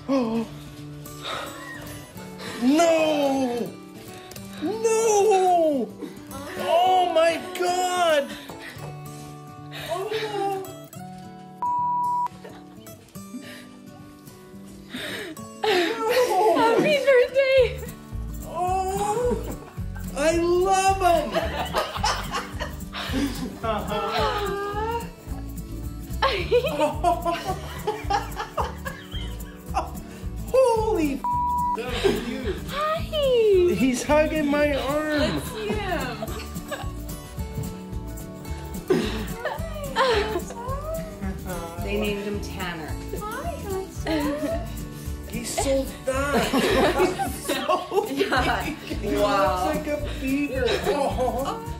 Oh. No! No! Oh my God! Oh. Happy birthday! Oh! I love him! Holy f***. That was cute. Hi! He's hugging my arm. Let's see him. They named him Tanner. Hi, Hudson. He's so fat. He's so big. He Wow. looks like a beaver. Oh.